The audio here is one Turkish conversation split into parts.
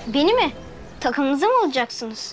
Beni mi? Takımınıza mı alacaksınız?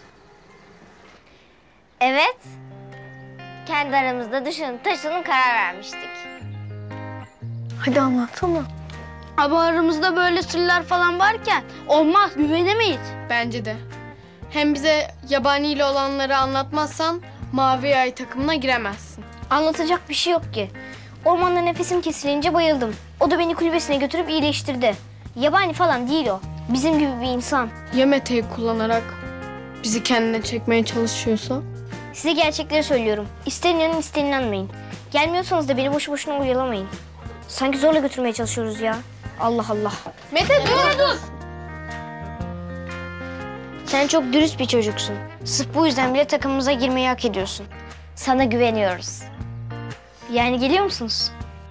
Evet. Kendi aramızda düşünün, taşının karar vermiştik. Hadi anlatsana. Ama aramızda böyle sırlar falan varken olmaz, güvenemeyiz. Bence de. Hem bize yabaniyle olanları anlatmazsan Mavi Ay takımına giremezsin. Anlatacak bir şey yok ki. Ormanda nefesim kesilince bayıldım. O da beni kulübesine götürüp iyileştirdi. Yabani falan değil o. Bizim gibi bir insan. Ya Mete'yi kullanarak bizi kendine çekmeye çalışıyorsa? Size gerçekleri söylüyorum. İster inanın ister inanmayın. Gelmiyorsanız da beni boşu boşuna oyalamayın. Sanki zorla götürmeye çalışıyoruz ya. Allah Allah. Mete dur! Sen çok dürüst bir çocuksun. Sırf bu yüzden bile takımımıza girmeyi hak ediyorsun. Sana güveniyoruz. Yani geliyor musunuz?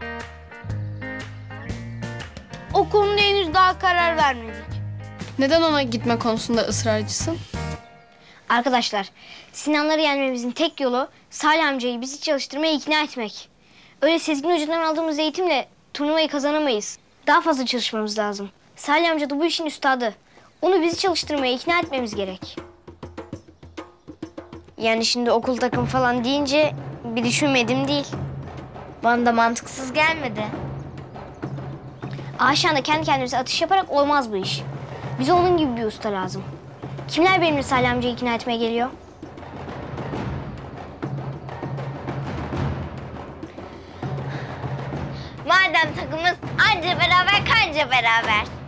O konuda henüz daha karar vermedik. Neden ona gitme konusunda ısrarcısın? Arkadaşlar, Sinanları yenmemizin tek yolu Salih amcayı bizi çalıştırmaya ikna etmek. Öyle Sezgin Hoca'dan aldığımız eğitimle turnuvayı kazanamayız. Daha fazla çalışmamız lazım. Salih amca da bu işin üstadı. Onu bizi çalıştırmaya ikna etmemiz gerek. Yani şimdi okul takım falan deyince bir düşünmedim değil. Bana da mantıksız gelmedi. Ayşen de kendi kendimize atış yaparak olmaz bu iş. Bize onun gibi bir usta lazım. Kimler benimle Salih amcayı ikna etmeye geliyor? Madem takımız anca beraber kanca beraber.